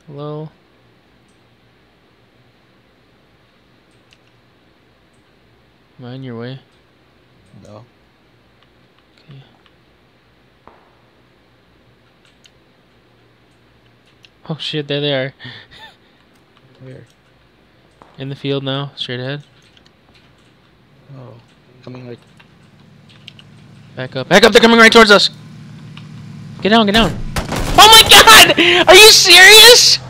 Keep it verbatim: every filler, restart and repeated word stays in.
Hello? Am I in your way? No. Okay. Oh shit, there they are. Where? In the field now, straight ahead. Oh. Coming right. Back up. Back up, they're coming right towards us! Get down, get down. Oh my god! Are you serious?